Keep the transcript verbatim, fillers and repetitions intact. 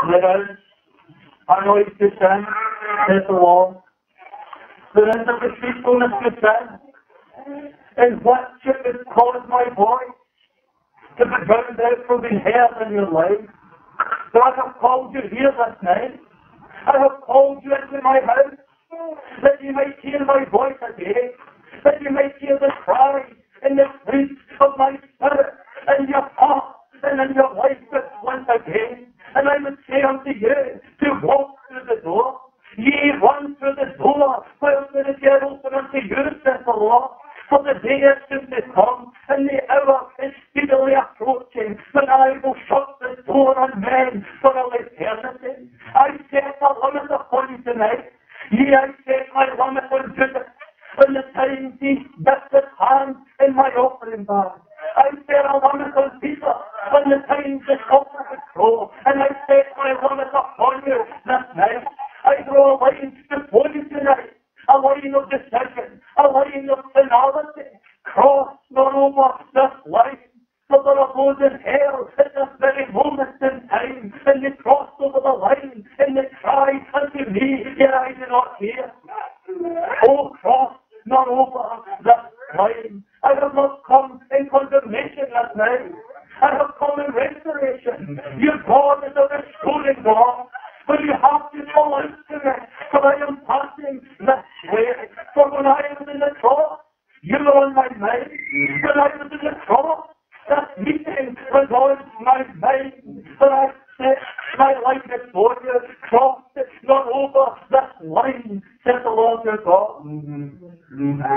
Let us anoint the sun, says the Lord. The end of the faithfulness to sin. And what should it cause my voice to be drowned out from being heard in your life? So I have called you here this night. I have called you into my house, that you might hear my voice again, that you might hear the cry and the shriek of my spirit in your heart and in your life once again. And I would say unto you to walk through the door. Ye run through the door, while there is yet open unto you, says the Lord. For the day is soon to come, and the hour is speedily approaching, when I will shut the door on men for all eternity. I set a limit upon you tonight. Yea, I set my limit on Judas, when the time he dipped his hand in my offering bag. I set a limit on Peter, when the time the sulphur would grow, and I set my limit upon you this night. I draw a line before you tonight. A line of decision, a line of finality. Cross not over this line. For there are those in hell at this very moment in time, and they cross over the line, and they cry unto me, yet I do not hear. Oh, cross not over this line. I have not come in condemnation this night. I have come in restoration. Your God is a restoring God. But you have to fall out to me, for I am passing this way. For when I was in the cross, you were on my mind. When I was in the cross, that meeting was on my mind. But I set my life before you, crossed it, not over this line, says the Lord your God.